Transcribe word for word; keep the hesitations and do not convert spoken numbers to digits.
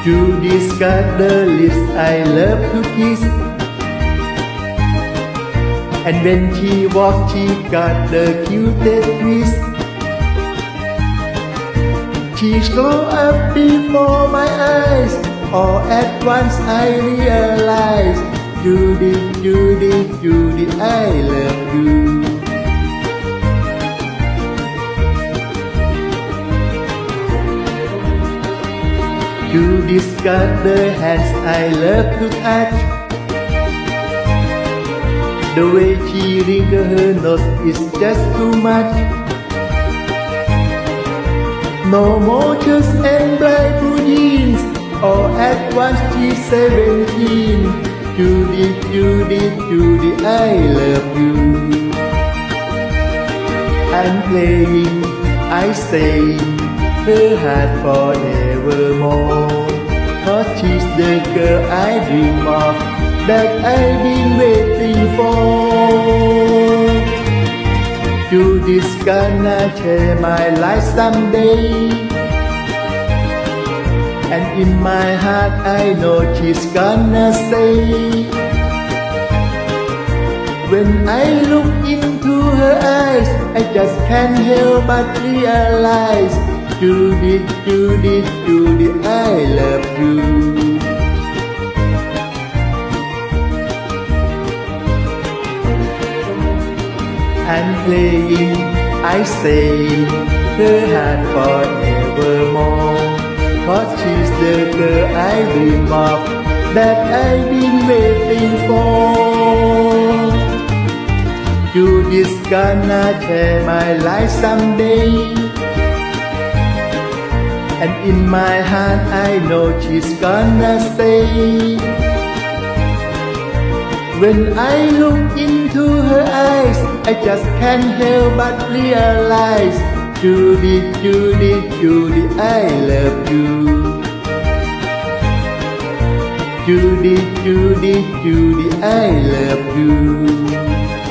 Judy's got the lips I love to kiss, and when she walks she got the cutest twist. She's glow up before my eyes, all at once I realize, Judy, Judy, Judy, I love you. Judy's got the hands I love to touch, the way she wrinkles her nose is just too much. No more shoes and bright blue jeans, all at once she's seventeen. Judy, Judy, Judy, I love you. I'm playing, I stay, her heart forevermore, 'cause she's the girl I dream of, that I've been waiting for. Judy's gonna share my life someday, and in my heart I know she's gonna stay. When I look into her eyes, I just can't help but realize, Judy, Judy, Judy, I love you. I'm playing, I stay, her heart forevermore, 'cause she's the girl I dream of, that I've been waiting for. Judy's gonna share my life someday, and in my heart I know she's gonna stay. When I look into her eyes, I just can't help but realize, Judy, Judy, Judy, I love you. Judy, Judy, Judy, I love you.